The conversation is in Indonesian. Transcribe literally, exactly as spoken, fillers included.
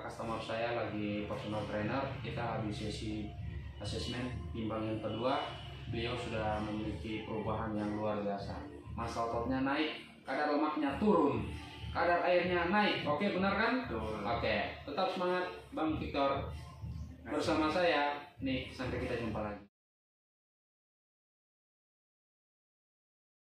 customer saya lagi personal trainer. Kita habis sesi asesmen timbang yang kedua, beliau sudah memiliki perubahan yang luar biasa. Massa ototnya naik, kadar lemaknya turun, kadar airnya naik. Oke, benar kan? Betul. Oke, tetap semangat Bang Victor bersama saya nih, sampai kita jumpa lagi.